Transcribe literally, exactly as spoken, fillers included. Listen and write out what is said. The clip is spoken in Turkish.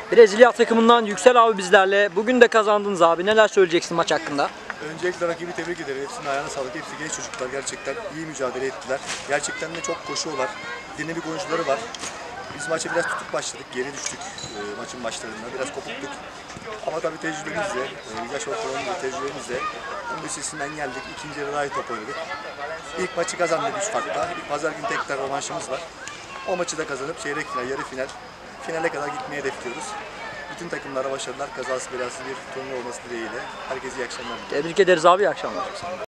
Brezilya takımından Yüksel abi bizlerle. Bugün de kazandınız abi. Neler söyleyeceksin maç hakkında? Öncelikle rakibi tebrik ederim. Hepsinin ayağına sağlık. Hepsi genç çocuklar. Gerçekten iyi mücadele ettiler. Gerçekten de çok koşuyorlar. Dinamik oyuncuları var. Biz maça biraz tutuk başladık. Geri düştük e, maçın başlarında. Biraz kopuktuk. Ama tabii tecrübemizle, e, yaş ortalamamızla, tecrübemizle bunun üstesinden geldik. İkinci yarı daha iyi top oynadık. İlk maçı kazandık üç farkla. Pazar günü tekrar rövanşımız var. O maçı da kazanıp çeyrek final, yarı final, finale kadar gitmeyi hedefliyoruz. Bütün takımlara başarılar, kazası belasız bir turnuva olması dileğiyle. Herkese iyi akşamlar. Tebrik ederiz abi. İyi akşamlar.